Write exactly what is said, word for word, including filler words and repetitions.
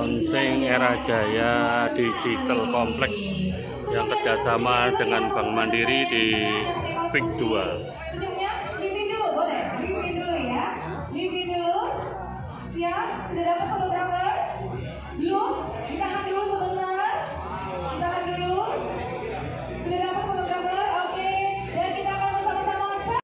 launching Era Jaya Digital Complex yang kerjasama dengan Bank Mandiri di Peak dua. Senyumnya, living dulu boleh, living dulu ya, living dulu. Siap, sudah dapat fotografer?